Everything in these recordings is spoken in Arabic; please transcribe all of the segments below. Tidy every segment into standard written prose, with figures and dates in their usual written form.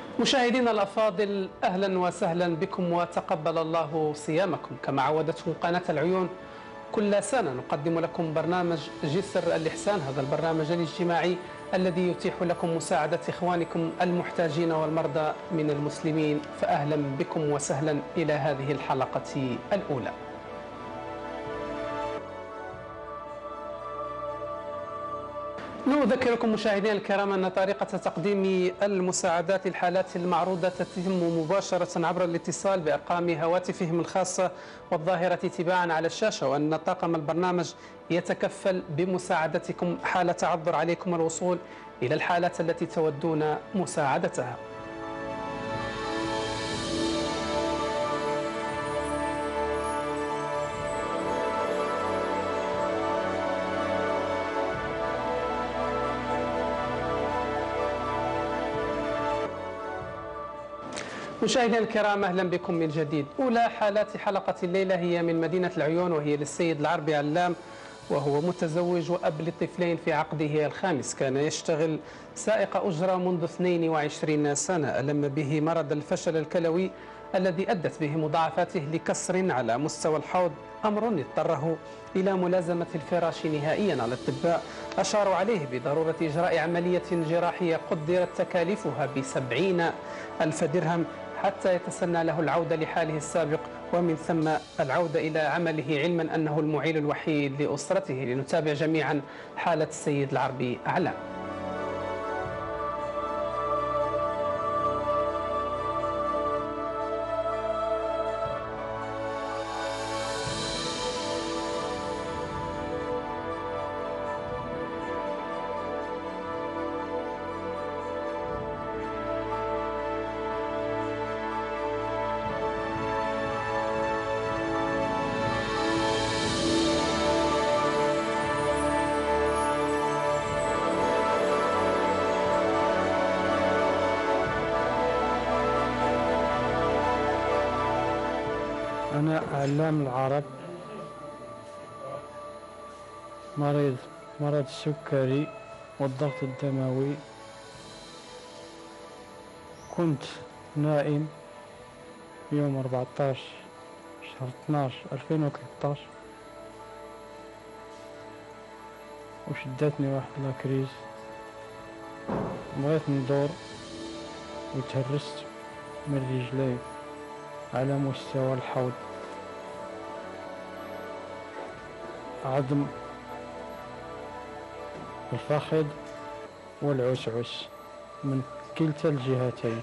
مشاهدينا الأفاضل، أهلا وسهلا بكم وتقبل الله صيامكم. كما عودتكم قناة العيون كل سنة نقدم لكم برنامج جسر الإحسان، هذا البرنامج الاجتماعي الذي يتيح لكم مساعدة إخوانكم المحتاجين والمرضى من المسلمين. فأهلا بكم وسهلا إلى هذه الحلقة الأولى. نذكركم مشاهدينا الكرام أن طريقة تقديم المساعدات للحالات المعروضة تتم مباشرة عبر الاتصال بأرقام هواتفهم الخاصة والظاهرة تباعا على الشاشة، وأن طاقم البرنامج يتكفل بمساعدتكم حال تعذر عليكم الوصول إلى الحالات التي تودون مساعدتها. مشاهدينا الكرام، أهلا بكم من جديد. أولى حالات حلقة الليلة هي من مدينة العيون، وهي للسيد العربي علام، وهو متزوج وأب لطفلين في عقده الخامس. كان يشتغل سائق أجرة منذ 22 سنة. ألم به مرض الفشل الكلوي الذي أدت به مضاعفاته لكسر على مستوى الحوض، أمر اضطره إلى ملازمة الفراش نهائيا. الأطباء أشاروا عليه بضرورة إجراء عملية جراحية قدرت تكاليفها ب70,000 درهم حتى يتسنى له العودة لحاله السابق، ومن ثم العودة إلى عمله، علما أنه المعيل الوحيد لأسرته. لنتابع جميعا حالة السيد العربي أعلام. أنا علام العرب، مرض السكري والضغط الدموي. كنت نائم يوم 14 شهر 12 2013، وشدتني واحد لاكريز، بغيت ندور وتهرست من رجلي على مستوى الحوض، عظم الفخذ والعسعس من كلتا الجهتين.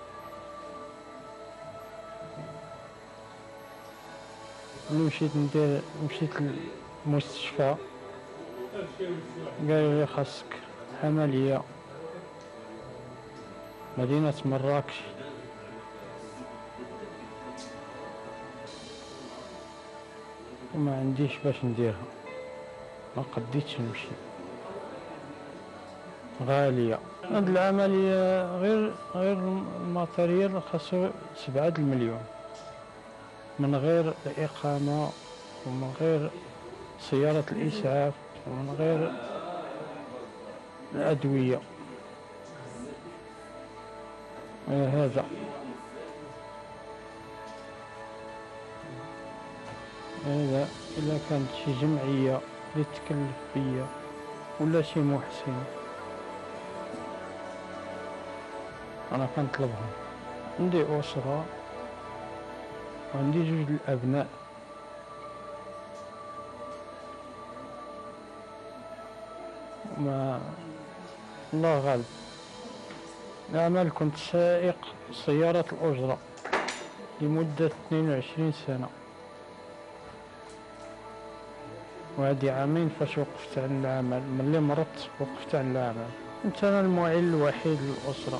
مشيت للمستشفى، قالوا لي خاصك عملية مدينة مراكش. وما عنديش باش نديرها، ما قديتش نمشي، غالية. هاد العملية غير الماتريال خاصو 7 المليون، من غير الإقامة ومن غير سيارة الإسعاف ومن غير الأدوية. هذا إلا كانت شي جمعية اللي تكلف بيا ولا شي محسن أنا كنطلبها. عندي أسرة وعندي 2 الأبناء، ما الله غالب. العمل كنت سائق سيارة الأجرة لمدة 22 سنة، وهذه عامين فاش وقفت عن العمل. ملي مرضت وقفت عن العمل. كنت أنا المعيل الوحيد للأسرة،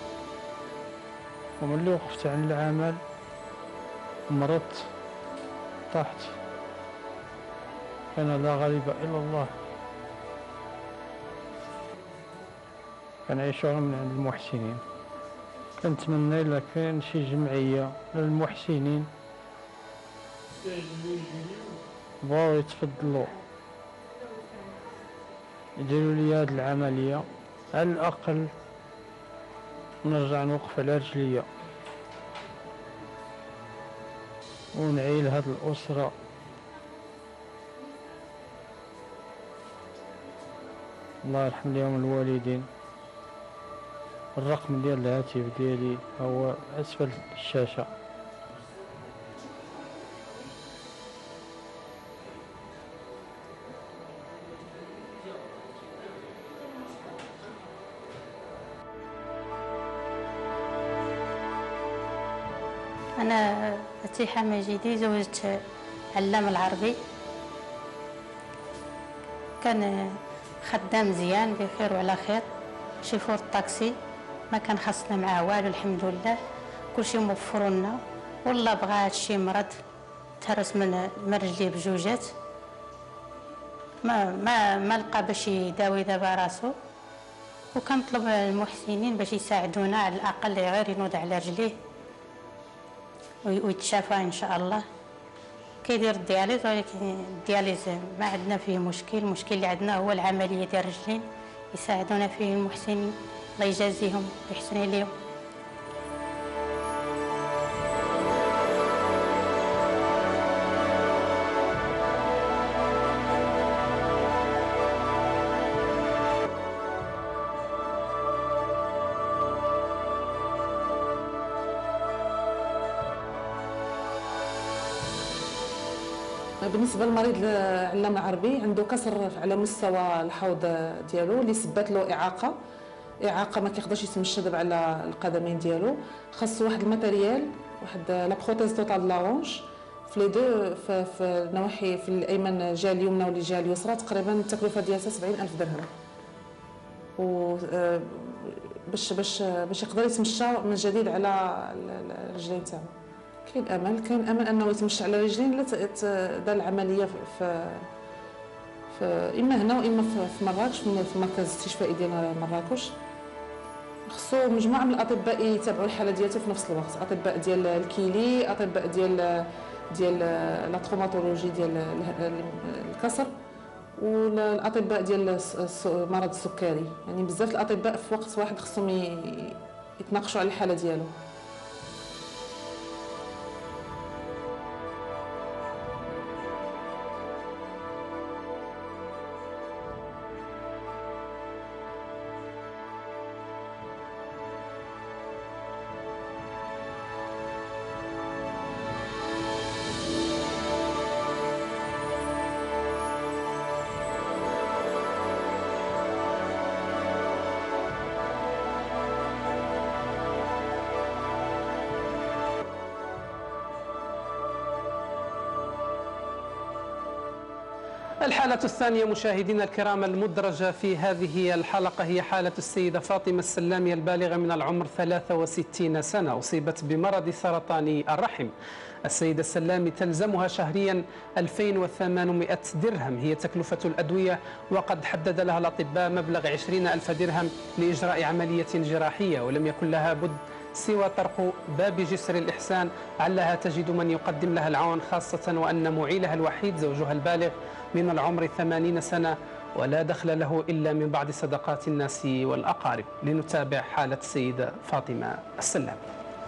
وملي وقفت عن العمل مرضت، طحت. كان لا غالب إلا الله. كنعيشوها من عند المحسنين. كنتمنى إلا كان شي جمعية للمحسنين بغاو يتفضلوا يديروا لي هاد العملية، على الأقل ونرجع نوقف على رجليا ونعيل هاد الأسرة. الله يرحم ليهم الوالدين. الرقم ديال الهاتف ديالي هو أسفل الشاشة. أنا فتيحة مجيدي، زوجت علام العربي، كان خدام مزيان بخير وعلى خير، شيفور الطاكسي، ما كان خاصنا معاه والو الحمد لله، كلشي موفر لنا. والله بغى هادشي مرض تهرس من رجليه بجوجات، ما لقى باش يداوي دابا راسو، وكنطلب المحسنين باش يساعدونا على الاقل غير ينوض على رجليه ويتشافى ان شاء الله. كيدير الدياليز، ولكن الدياليز ما عندنا فيه مشكل. المشكل اللي عندنا هو العمليه ديال الرجلين، يساعدونا فيه المحسنين، الله يجازيهم ويحسن اليهم. بالنسبه للمريض علام العربي، عنده كسر على مستوى الحوض ديالو اللي سبات له اعاقه ما كيقدرش يتمشى دابا على القدمين ديالو. خاصو واحد الماتيريال، واحد لا بروتيز توتال لارونج في لي دو، في النواحي، في الايمن جهه اليمنى والجهه اليسرى. تقريبا التكلفه ديالها 70,000 درهم، و باش يقدر يتمشى من جديد على الرجلين تاعو. كاين امل انه يتمشى على رجلين الا دار العمليه في اما هنا واما في مراكش، في المركز الاستشفائي ديال مراكش. خصو مجموعه من الاطباء يتابعوا الحاله ديالته في نفس الوقت، اطباء ديال الكيلي، اطباء ديال لا تروماتولوجي ديال الكسر، والاطباء ديال مرض السكري. يعني بزاف الاطباء في وقت واحد خصهم يتناقشوا على الحاله ديالو. الحالة الثانية مشاهدينا الكرام المدرجة في هذه الحلقة هي حالة السيدة فاطمة السلامي البالغة من العمر 63 سنة، أصيبت بمرض سرطان الرحم. السيدة السلامي تلزمها شهريا 2800 درهم هي تكلفة الأدوية، وقد حدد لها الأطباء مبلغ 20,000 درهم لإجراء عملية جراحية، ولم يكن لها بد سوى طرق باب جسر الإحسان علها تجد من يقدم لها العون، خاصة وأن معيلها الوحيد زوجها البالغ من العمر 80 سنة ولا دخل له إلا من بعض صدقات الناس والأقارب. لنتابع حالة السيدة فاطمة السلامي.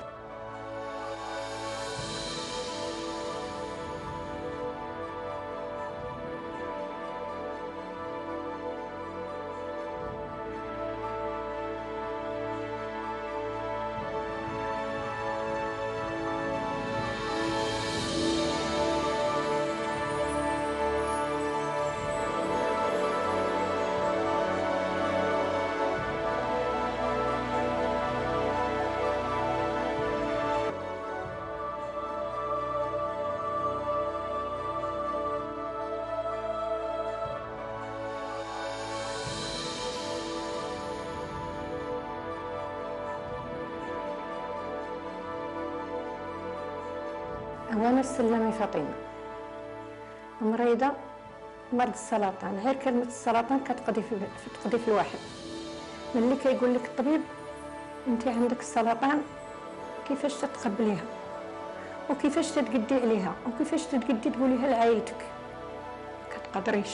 أنا السلامي فاطمة، مريضة مرض السرطان. غير كلمة السرطان كتقضي في الواحد. ملي كيقول لك الطبيب انت عندك السرطان، كيفاش تتقبليها وكيفاش تتقدي عليها وكيفاش تتقدي تقوليها لعائلتك، كتقدريش.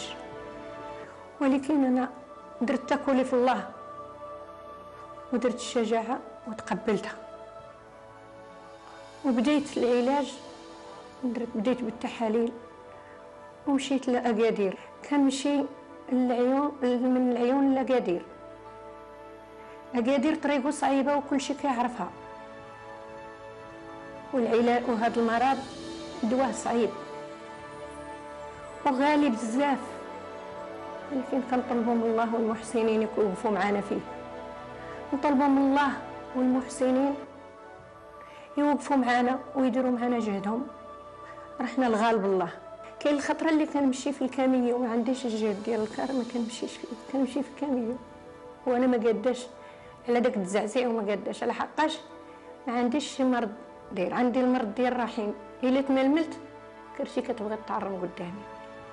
ولكن أنا درت تكولي في الله ودرت الشجاعة وتقبلتها، وبديت العلاج. بديت بالتحاليل ومشيت لأكادير. كنمشي للعيون، من العيون لأكادير. أكادير طريقه صعيبة وكل شيء كيعرفها، والعلاج وهذا المرض دواه صعيب وغالي بزاف، ولكن كنطلبوا من الله والمحسنين يوقفوا معنا فيه. نطلبوا من الله والمحسنين يوقفوا معنا ويديروا معنا جهدهم، رحنا الغالب الله. كاين الخطره اللي كنمشي في الكاميو ما عنديش الجهد ديال الكار، ما كنمشيش فيه، كنمشي في الكاميو وانا ما قاداش على داك التزعزيع، وما قاداش على حقاش ما عنديش شي مرض داير. عندي المرض ديال الرحيم، الا تململت كرشي كتبغي تعرم قدامي.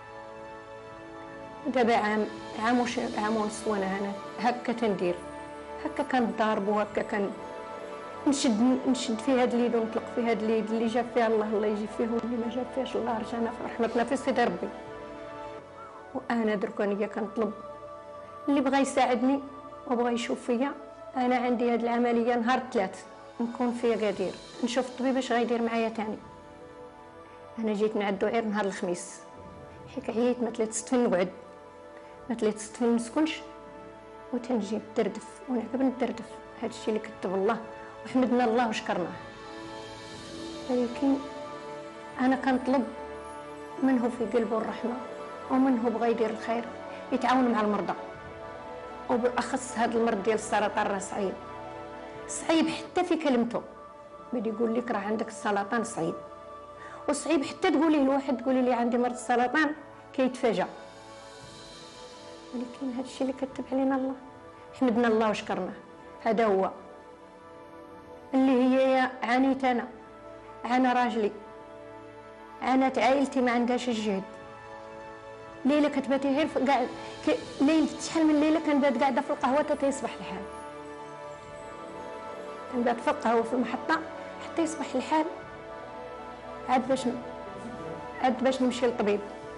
دابا عام ونص وانا هنا هكا تندير، هكا كنضارب وهكا نشد في هاد اليد ونطلق في هاد اليد. اللي جاب فيها الله يجيب فيه، واللي ما جاب فيهاش الله رجعنا في رحمتنا في سيدي ربي. وانا دركانيه كنطلب اللي بغى يساعدني وبغى يشوف فيا. انا عندي هاد العمليه نهار الثلاث نكون في أكادير، نشوف الطبيب اش غيدير معايا تاني. انا جيت نعدو غير نهار الخميس، حيت عييت ما تلات فين نقعد، ما تلات فين نسكنش، وتنجي ندردف ونعقب ندردف. هادشي اللي كتب الله وحمدنا الله وشكرناه. ولكن انا كنطلب منه في قلبه الرحمه ومنه بغى يدير الخير يتعاون مع المرضى، وبالاخص هذا المرض ديال السرطان راه صعيب، صعيب حتى في كلمته. بدا يقول لك راه عندك السرطان صعيب، وصعيب حتى تقولي لواحد تقولي لي عندي مرض السرطان كيتفاجأ. ولكن هذا الشيء اللي كتب علينا الله، حمدنا الله وشكرناه. هذا هو اللي هي عانيت انا، عانى راجلي، عانت عائلتي ما عندهاش الجهد. ليله كتباتي غير قاعد ليله شحال من ليله كنبات قاعده في القهوه حتى يصبح الحال، كنبات في القهوه في المحطه حتى يصبح الحال، عاد باش نمشي للطبيب.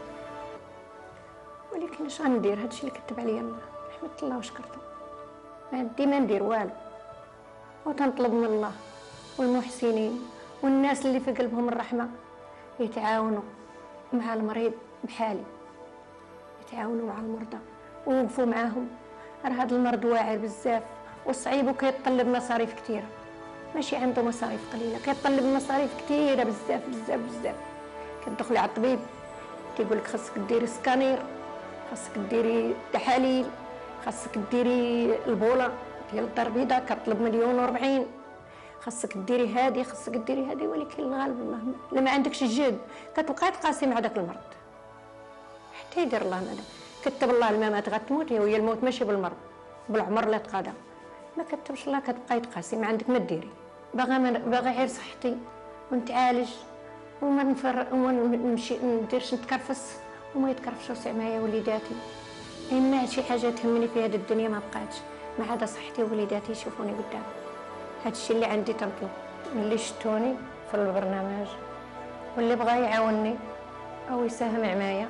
ولكن اش غندير؟ هادشي اللي كتب عليا الله، حمدت الله وشكرته. ما عندي ما ندير والو، وتنطلب من الله والمحسنين والناس اللي في قلبهم الرحمه يتعاونوا مع المريض بحالي، يتعاونوا مع المرضى ويوقفوا معاهم. راه هذا المرض واعر بزاف وصعيب وكيتطلب مصاريف كثيره، ماشي عنده مصاريف قليله، كيتطلب مصاريف كثيره بزاف بزاف بزاف. كتدخلي على الطبيب تيقول لك خاصك ديري سكانير، خاصك ديري تحاليل، خاصك ديري البوله ديال الدار البيضاء كطلب 1,040,000، خاصك ديري هادي، خاصك ديري هادي. ولكن الغالب الله الا ما عندكش الجهد كتبقاي تقاسي مع داك المرض حتى يدير الله ماذا. كتب الله الممات غتموت، هي الموت ماشي بالمرض، بالعمر اللي تقاضى. ما كتبش الله كتبقاي تقاسي، ما عندك ما ديري. باغا غير صحتي ونتعالج وما نمشي نديرش نتكرفس وما يتكرفشوش معايا وليداتي. اما شي حاجه تهمني في هذه الدنيا ما بقاتش ما عدا صحتي ووليداتي يشوفوني قدام. هذا الشيء اللي عندي تنطلب اللي شتوني في البرنامج واللي بغى يعاونني او يساهم معايا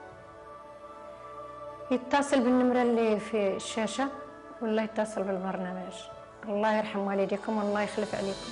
يتصل بالنمره اللي في الشاشه ولا يتصل بالبرنامج. الله يرحم والديكم والله يخلف عليكم.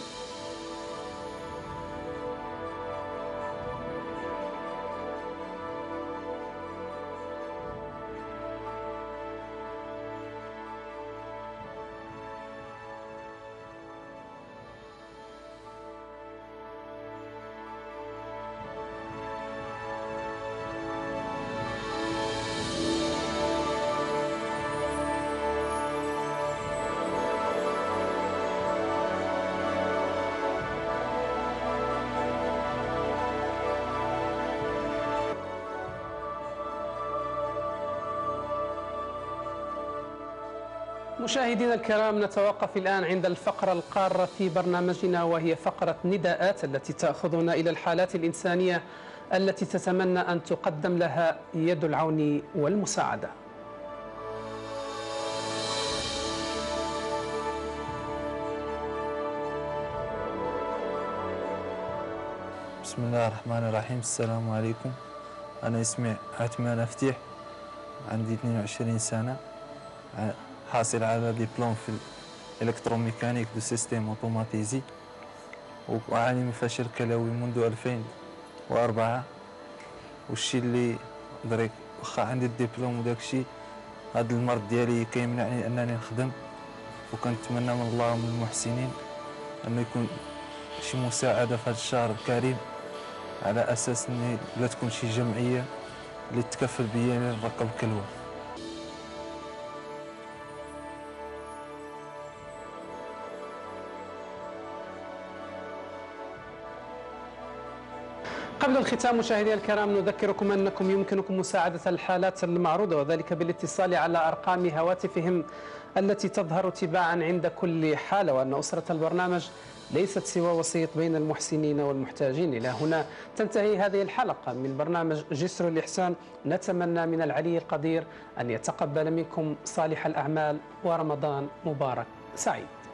مشاهدينا الكرام، نتوقف الآن عند الفقرة القارة في برنامجنا، وهي فقرة نداءات التي تأخذنا إلى الحالات الإنسانية التي تتمنى أن تقدم لها يد العون والمساعدة. بسم الله الرحمن الرحيم. السلام عليكم. أنا اسمي عثمان أفتيح، عندي 22 سنة، حاصل على دبلوم في الكتروميكانيك دو سيستيم اوتوماتيزي، وأعاني من فشل كلوي منذ 2004. والشيء اللي دريك واخا عندي الدبلوم وداكشي، هاد المرض ديالي كيمنعني انني نخدم. وكنتمنى من الله ومن المحسنين انه يكون شي مساعده في هذا الشهر الكريم، على اساس اني لا تكون شي جمعيه اللي تكفل بيا نركب كلوه. قبل الختام مشاهدينا الكرام، نذكركم أنكم يمكنكم مساعدة الحالات المعروضة، وذلك بالاتصال على أرقام هواتفهم التي تظهر تباعا عند كل حالة، وأن أسرة البرنامج ليست سوى وسيط بين المحسنين والمحتاجين. إلى هنا تنتهي هذه الحلقة من برنامج جسر الإحسان. نتمنى من العلي القدير أن يتقبل منكم صالح الأعمال، ورمضان مبارك سعيد.